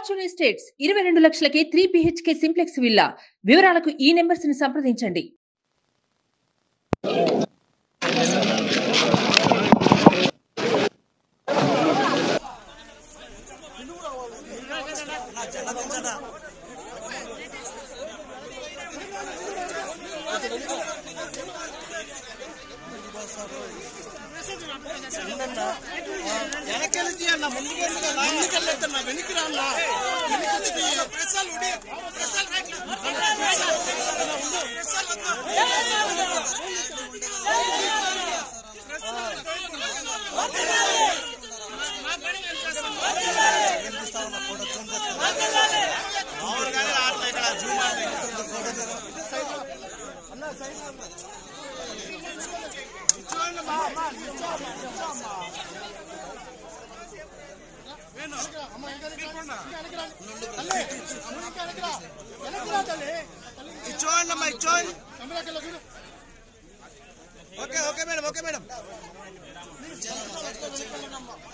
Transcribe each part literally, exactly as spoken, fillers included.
Fortune estates ఇరవై రెండు లక్షలకే త్రీ బిహెచ్కే సింప్లెక్స్ విల్లా. వివరాలకు ఈ నెంబర్స్ ని సంప్రదించండి.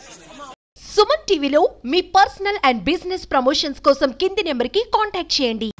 సుమన్ టీవీలో మీ పర్సనల్ అండ్ బిజినెస్ ప్రమోషన్స్ కోసం కింది నెంబర్కి కాంటాక్ట్ చేయండి.